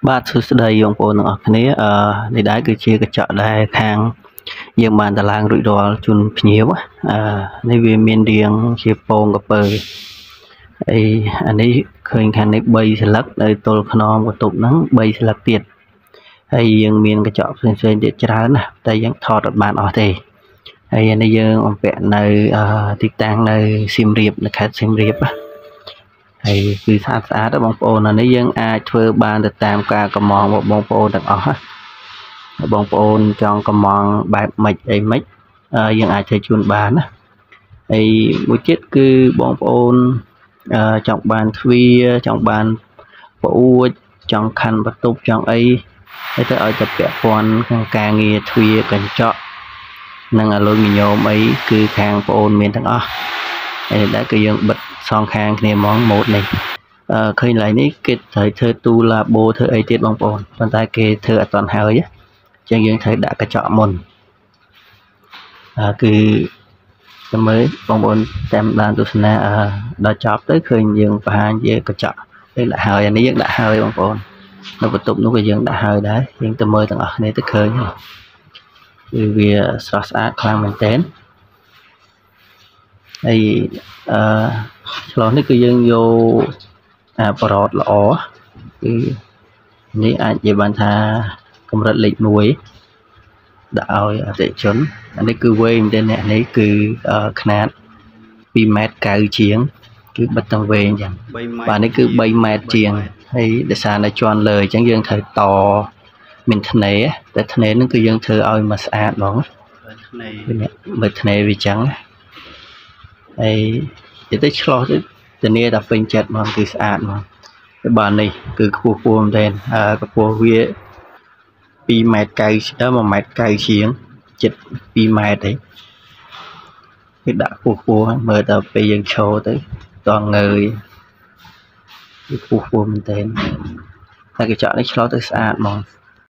បាទសួស្តីបងប្អូនទាំងអស់គ្នានេះដែរគឺជាកញ្ចក់ដែលខាងយើងបានតម្លើងរួចរាល់ជូនភ្ញៀវនេះវាមានរាងជាពងកពើហើយអានេះឃើញខាងនេះ3ស្លឹកនៅទល់ខ្នងបន្ទប់ហ្នឹង3ស្លឹកទៀតហើយយើងមានកញ្ចក់ផ្សេងៗទៀតច្រើនណាស់តែយើងថតអត់បានអស់ទេហើយអានេះយើងបំពាក់នៅទីតាំងនៅសៀមរាបនៅខេត្តសៀមរាបណាហើយគឺស្អាតបងប្អូនអានេះយើងអាចធ្វើបានទៅតាមការកម្មងរបស់បងប្អូនទាំងអស់ណាបងប្អូនចង់កម្មងបែបម៉េចអីម៉េចយើងអាចធ្វើជូនបានណាហើយមួយទៀតគឺបងប្អូនចង់បានទ្វាចង់បានប្អួចចង់ខាន់បន្ទប់ចង់អីហើយទៅឲ្យតែពាក់ព័ន្ធក្នុងការងារទ្វាកញ្ចក់និងអាលុយមីញ៉ូមអីគឺខាងបងប្អូនមានទាំងអស់ហើយដែរគឺយើងបិទសងខាងគ្នាហ្មងម៉ូតនេះឃើញឡើយនេះគេត្រូវធ្វើទូឡាបូធ្វើអីទៀតបងប្អូនប៉ុន្តែគេធ្វើអត់ទាន់ហើយអញ្ចឹងយើងត្រូវដាក់កញ្ចក់មុនគឺចាំមើលបងប្អូនតាមដានទស្សនាដល់ចប់ទៅឃើញយើងបង្ហាញជាកញ្ចក់យើងដាក់ហើយអានេះយើងដាក់ហើយបងប្អូននៅបន្ទប់នោះក៏យើងដាក់ហើយដែរយើងទៅមើលទាំងអស់គ្នាទៅឃើញគឺវាស្រស់ស្អាតខ្លាំងមែនទែនហើយឆ្លោះនេះគឺយើងយកប្ររត់ល្អគឺនេះអាចនិយាយបានថាកម្រិតលេខ1ដាក់ឲ្យអតិថិជនអានេះគឺវែងមែនទេអ្នកនេះគឺຂະຫນាត2ម៉ែត្រ9ជាងគឺបិទទាំងវែងអញ្ចឹងបាទនេះគឺ3ម៉ែត្រជាងហើយដោយសារនៅជាន់លើអញ្ចឹងយើងត្រូវតមានធ្នេតែធ្នេនឹងគឺយើងធ្វើឲ្យមកស្អាតហ្មងធ្នេមើលធ្នេវាអញ្ចឹងហើយទៅឆ្លោះទៅធានាថាពេញចិត្តហ្មងគឺស្អាតហ្មងហើយបាទនេះគឺខ្ពស់មែនទែនកម្ពស់វា2ម៉ែត្រ9 1ម៉ែត្រ9ជាងជិត2ម៉ែត្រទេគឺដាក់ខ្ពស់មើលទៅពេលយើងឈរទៅតងើយគឺខ្ពស់មែនទែនតែកញ្ចក់នេះឆ្លោះទៅស្អាតហ្មង